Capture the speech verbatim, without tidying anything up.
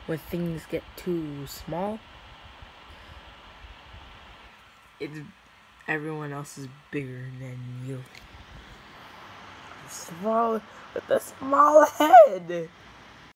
when things get too small, it's everyone else is bigger than you. Small with a small head.